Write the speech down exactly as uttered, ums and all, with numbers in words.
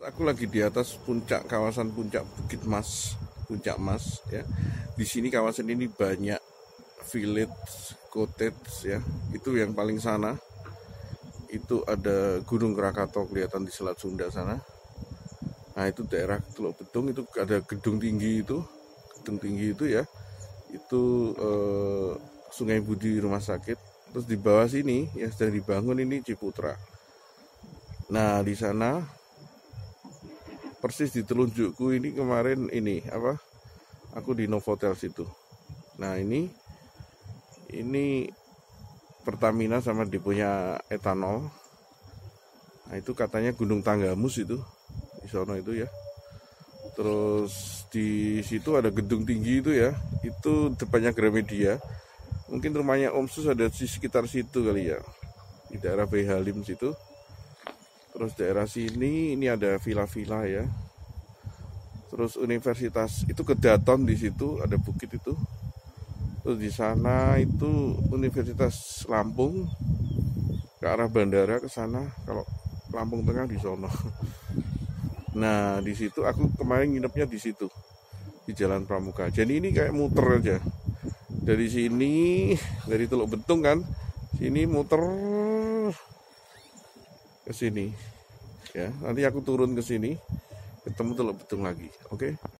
Aku lagi di atas puncak kawasan puncak Bukit Mas, Puncak Mas ya. Di sini kawasan ini banyak village, cottage ya. Itu yang paling sana. Itu ada Gunung Krakatau kelihatan di Selat Sunda sana. Nah, itu daerah Teluk Betung, itu ada gedung tinggi itu. Gedung tinggi itu ya. Itu eh, Sungai Budi Rumah Sakit. Terus di bawah sini yang sedang dibangun ini Ciputra. Nah, di sana persis di telunjukku ini kemarin ini apa? Aku di Novotel situ. Nah, ini ini Pertamina sama deponya etanol. Nah, itu katanya Gunung Tanggamus itu. Di sono itu ya. Terus di situ ada gedung tinggi itu ya. Itu depannya Gramedia. Mungkin rumahnya Om Sus ada di sekitar situ kali ya. Di daerah Bayi Halim situ. Terus daerah sini ini ada villa-villa ya. Terus universitas itu Kedaton di situ ada bukit itu. Terus di sana itu Universitas Lampung ke arah bandara ke sana. Kalau Lampung Tengah di sono. Nah, di situ aku kemarin nginepnya di situ. Di Jalan Pramuka. Jadi ini kayak muter aja. Dari sini, dari Teluk Betung kan, sini muter ke sini. Ya, nanti aku turun ke sini, ketemu Teluk Betung lagi. Oke. Okay?